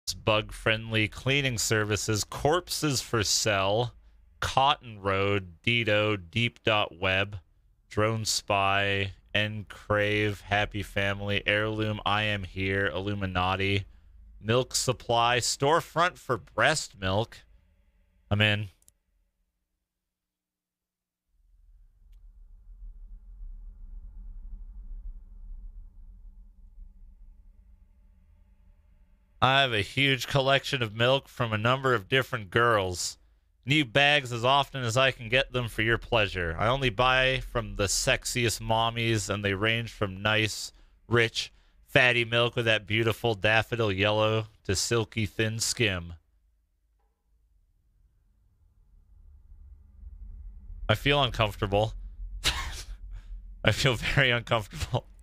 bug-friendly cleaning services, corpses for sale, Cotton Road, Dido, Deep.web, Drone Spy, Encrave, Happy Family, Heirloom, I Am Here, Illuminati, Milk Supply, storefront for breast milk. I'm in. I have a huge collection of milk from a number of different girls. Need bags as often as I can get them for your pleasure. I only buy from the sexiest mommies, and they range from nice, rich, fatty milk with that beautiful daffodil yellow to silky thin skim. I feel uncomfortable. I feel very uncomfortable.